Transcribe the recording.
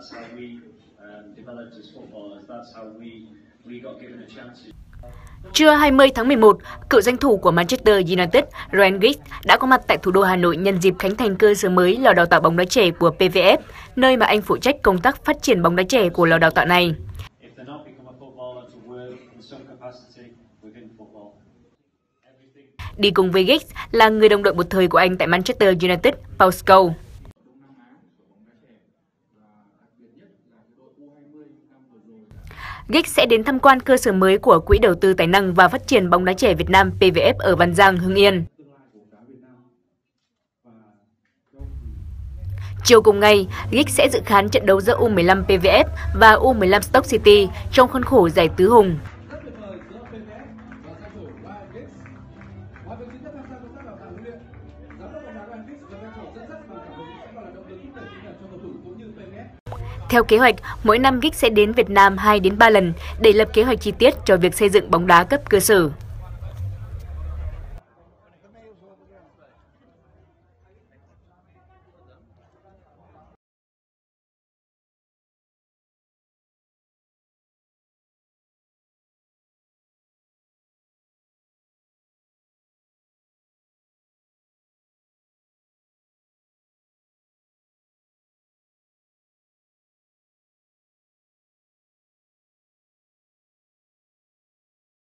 Trưa 20 tháng 11, cựu danh thủ của Manchester United Ryan Giggs đã có mặt tại thủ đô Hà Nội nhân dịp khánh thành cơ sở mới lò đào tạo bóng đá trẻ của PVF, nơi mà anh phụ trách công tác phát triển bóng đá trẻ của lò đào tạo này. Đi cùng với Giggs là người đồng đội một thời của anh tại Manchester United, Paul Scholes. Giggs sẽ đến tham quan cơ sở mới của Quỹ đầu tư tài năng và phát triển bóng đá trẻ Việt Nam PVF ở Văn Giang, Hưng Yên. Chiều cùng ngày, Giggs sẽ dự khán trận đấu giữa U15 PVF và U15 Stoke City trong khuôn khổ giải tứ hùng. Theo kế hoạch, mỗi năm Giggs sẽ đến Việt Nam 2 đến 3 lần để lập kế hoạch chi tiết cho việc xây dựng bóng đá cấp cơ sở.